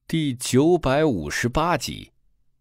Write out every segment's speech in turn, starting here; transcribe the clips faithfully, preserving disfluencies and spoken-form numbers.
第九百五十八集。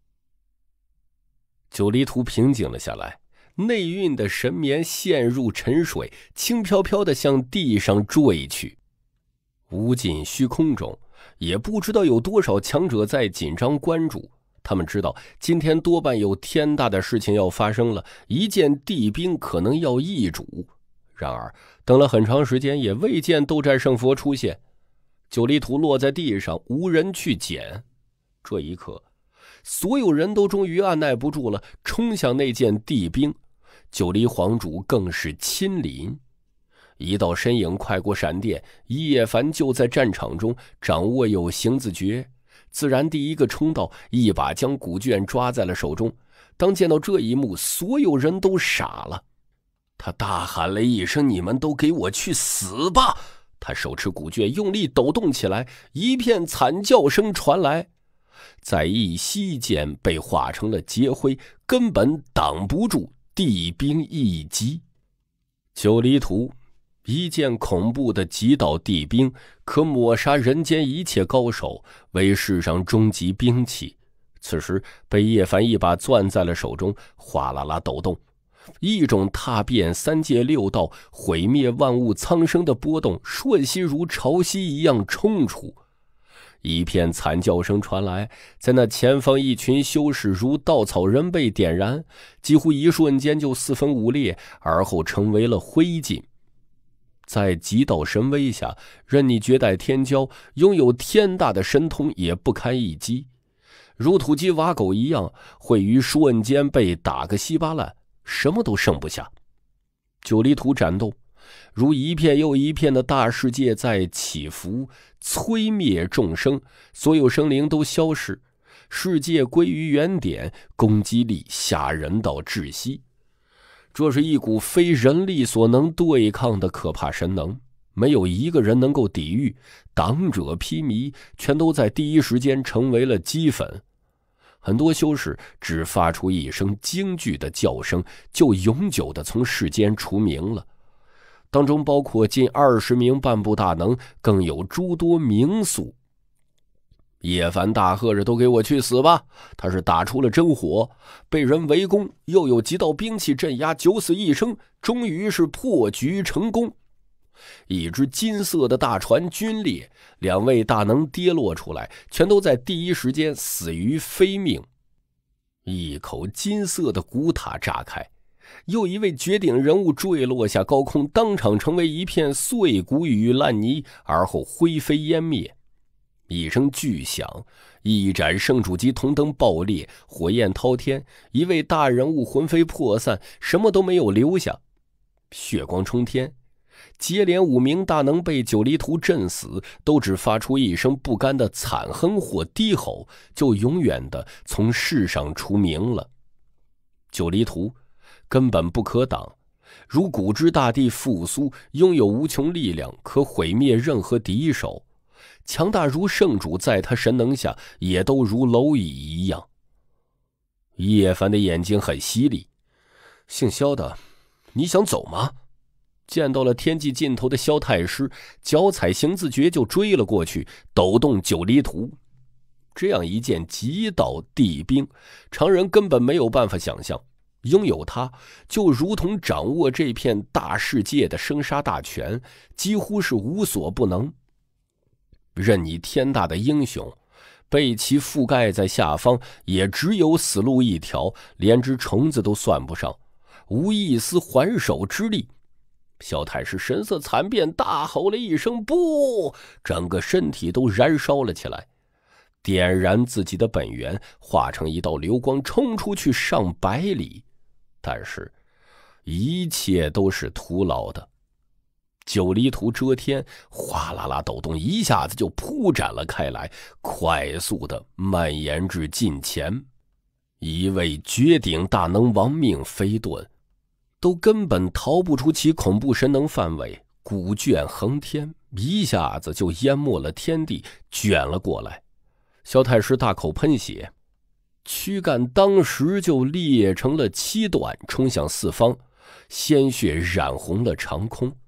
九黎图平静了下来，内蕴的神棉陷入沉水，轻飘飘地向地上坠去。无尽虚空中，也不知道有多少强者在紧张关注。他们知道今天多半有天大的事情要发生了，一件地兵可能要易主。然而等了很长时间，也未见斗战胜佛出现。九黎图落在地上，无人去捡。这一刻，所有人都终于按耐不住了，冲向那件地兵。九黎皇主更是亲临，一道身影快过闪电，叶凡就在战场中，掌握有行字诀，自然第一个冲到，一把将古卷抓在了手中。当见到这一幕，所有人都傻了。他大喊了一声：“你们都给我去死吧！”他手持古卷，用力抖动起来，一片惨叫声传来。在一息间被化成了劫灰，根本挡不住地兵一击。九黎图一件恐怖的极道地兵，可抹杀人间一切高手，为世上终极兵器。此时被叶凡一把攥在了手中，哗啦啦抖动，一种踏遍三界六道、毁灭万物苍生的波动，瞬息如潮汐一样冲出。一片惨叫声传来，在那前方一群修士如稻草人被点燃，几乎一瞬间就四分五裂，而后成为了灰烬。在极道神威下，任你绝代天骄，拥有天大的神通也不堪一击，如土鸡瓦狗一样，会于瞬间被打个稀巴烂，什么都剩不下。九黎图斩动，如一片又一片的大世界在起伏，摧灭众生，所有生灵都消失，世界归于原点，攻击力吓人到窒息。这是一股非人力所能对抗的可怕神能，没有一个人能够抵御，挡者披靡，全都在第一时间成为了齑粉。很多修士只发出一声惊惧的叫声，就永久地从世间除名了。当中包括近二十名半步大能，更有诸多名宿。叶凡大喝着：“都给我去死吧！”他是打出了真火，被人围攻，又有几道兵器镇压，九死一生，终于是破局成功。一只金色的大船龟裂，两位大能跌落出来，全都在第一时间死于非命。一口金色的古塔炸开，又一位绝顶人物坠落下高空，当场成为一片碎骨与烂泥，而后灰飞烟灭。一声巨响，一盏圣主级铜灯爆裂，火焰滔天，一位大人物魂飞魄散，什么都没有留下。血光冲天，接连五名大能被九黎图震死，都只发出一声不甘的惨哼或低吼，就永远的从世上除名了。九黎图根本不可挡，如古之大地复苏，拥有无穷力量，可毁灭任何敌手。强大如圣主，在他神能下也都如蝼蚁一样。叶凡的眼睛很犀利：“姓萧的，你想走吗？”见到了天际尽头的萧太师，脚踩行字诀就追了过去，抖动九黎图。这样一件极道地兵，常人根本没有办法想象，拥有它就如同掌握这片大世界的生杀大权，几乎是无所不能。任你天大的英雄，被其覆盖在下方，也只有死路一条，连只虫子都算不上，无一丝还手之力。萧太师神色惨变，大吼了一声：“不！”整个身体都燃烧了起来，点燃自己的本源，化成一道流光冲出去上百里。但是一切都是徒劳的。九黎图遮天，哗啦啦抖动，一下子就铺展了开来，快速的蔓延至近前。一位绝顶大能亡命飞遁，都根本逃不出其恐怖神能范围。古卷横天，一下子就淹没了天地，卷了过来。萧太师大口喷血，躯干当时就裂成了七段，冲向四方，鲜血染红了长空。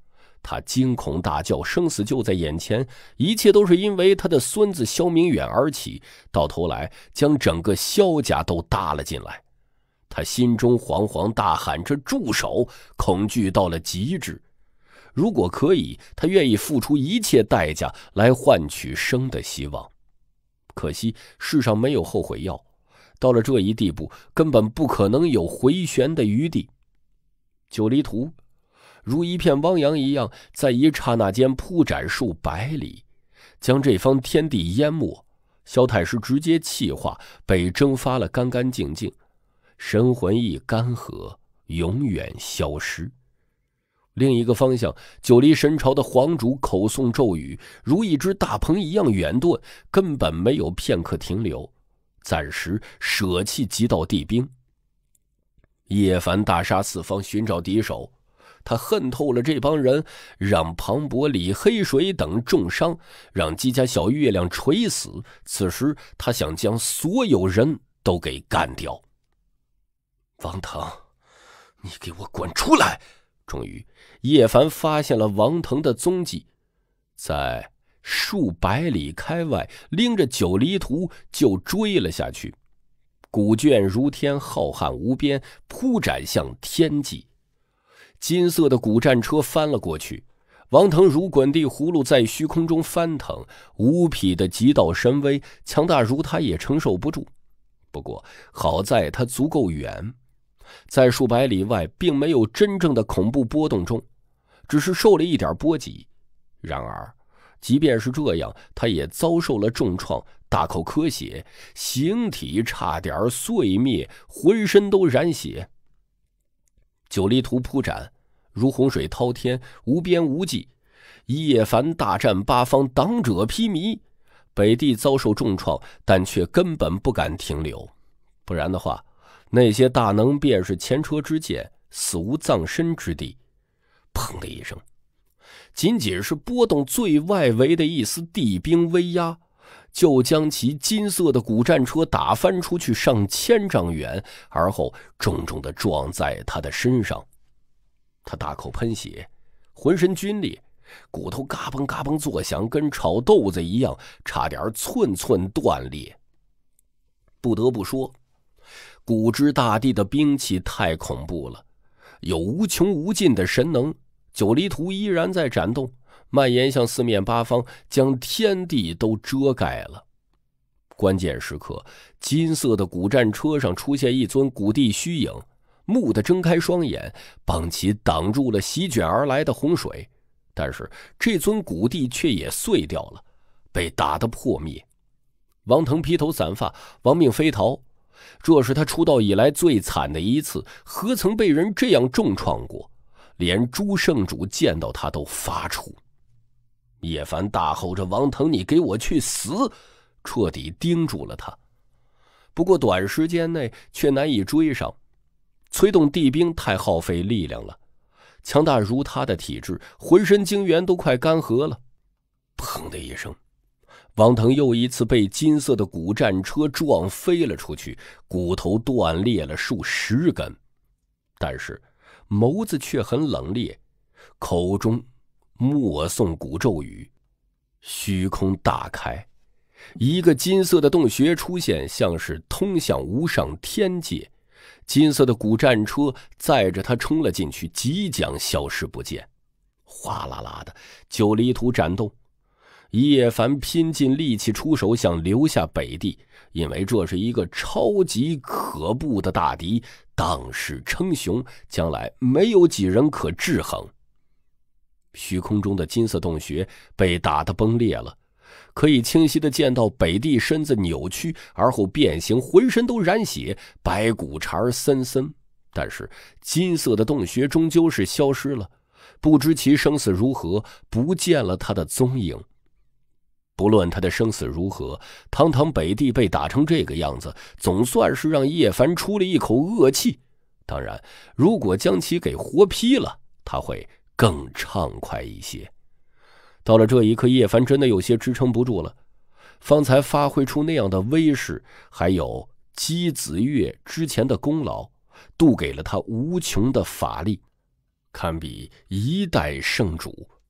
他惊恐大叫，生死就在眼前，一切都是因为他的孙子萧明远而起，到头来将整个萧家都搭了进来。他心中惶惶大喊着住手，恐惧到了极致。如果可以，他愿意付出一切代价来换取生的希望。可惜世上没有后悔药，到了这一地步，根本不可能有回旋的余地。九离图如一片汪洋一样，在一刹那间铺展数百里，将这方天地淹没。萧太师直接气化，被蒸发了干干净净，神魂亦干涸，永远消失。另一个方向，九黎神朝的皇主口诵咒语，如一只大鹏一样远遁，根本没有片刻停留，暂时舍弃极道地兵。叶凡大杀四方，寻找敌手，他恨透了这帮人，让庞博、李黑水等重伤，让姬家小月亮垂死。此时他想将所有人都给干掉。王腾，你给我滚出来！终于叶凡发现了王腾的踪迹，在数百里开外，拎着九离图就追了下去。古卷如天，浩瀚无边，铺展向天际。金色的古战车翻了过去，王腾如滚地葫芦在虚空中翻腾，无匹的极道神威强大如他也承受不住。不过好在他足够远，在数百里外并没有真正的恐怖波动中，只是受了一点波及。然而即便是这样，他也遭受了重创，大口咳血，形体差点碎灭，浑身都染血。九离图铺展如洪水滔天，无边无际。叶凡大战八方，挡者披靡。北地遭受重创，但却根本不敢停留，不然的话，那些大能便是前车之鉴，死无葬身之地。砰的一声，仅仅是波动最外围的一丝地兵威压，就将其金色的古战车打翻出去上千丈远，而后重重地撞在他的身上。他大口喷血，浑身皲裂，骨头嘎嘣嘎嘣作响，跟炒豆子一样，差点寸寸断裂。不得不说，古之大帝的兵器太恐怖了，有无穷无尽的神能。九离图依然在展动，蔓延向四面八方，将天地都遮盖了。关键时刻，金色的古战车上出现一尊古帝虚影，蓦地睁开双眼，帮其挡住了席卷而来的洪水。但是这尊古帝却也碎掉了，被打得破灭。王腾披头散发，亡命飞逃，这是他出道以来最惨的一次，何曾被人这样重创过？连朱圣主见到他都发怵。叶凡大吼着：“王腾，你给我去死！”彻底盯住了他。不过短时间内却难以追上，催动地兵太耗费力量了，强大如他的体质，浑身精元都快干涸了。砰的一声，王腾又一次被金色的古战车撞飞了出去，骨头断裂了数十根。但是眸子却很冷冽，口中默诵古咒语，虚空大开，一个金色的洞穴出现，像是通向无上天界。金色的古战车载着他冲了进去，即将消失不见。哗啦啦的，九离图展动，叶凡拼尽力气出手，想留下北地，因为这是一个超级可怖的大敌，荡世称雄，将来没有几人可制衡。虚空中的金色洞穴被打得崩裂了，可以清晰地见到北地身子扭曲，而后变形，浑身都染血，白骨茬森森。但是金色的洞穴终究是消失了，不知其生死如何，不见了他的踪影。不论他的生死如何，堂堂北地被打成这个样子，总算是让叶凡出了一口恶气。当然，如果将其给活劈了，他会更畅快一些。到了这一刻，叶凡真的有些支撑不住了。方才发挥出那样的威势，还有姬子月之前的功劳，渡给了他无穷的法力，堪比一代圣主。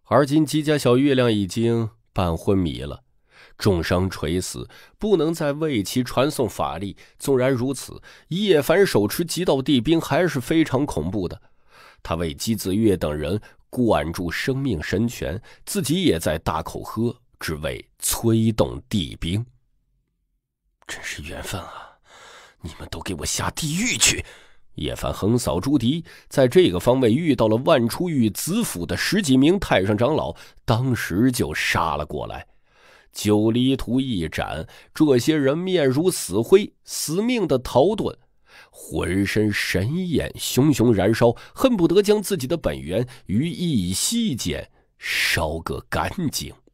而今姬家小月亮已经半昏迷了，重伤垂死，不能再为其传送法力。纵然如此，叶凡手持极道地兵还是非常恐怖的。他为姬子月等人灌注生命神泉，自己也在大口喝，只为催动地兵。真是缘分啊！你们都给我下地狱去！叶凡横扫诸敌，在这个方位遇到了万出狱子府的十几名太上长老，当时就杀了过来。九离图一斩，这些人面如死灰，死命的逃遁，浑身神焰熊熊燃烧，恨不得将自己的本源于一息间烧个干净。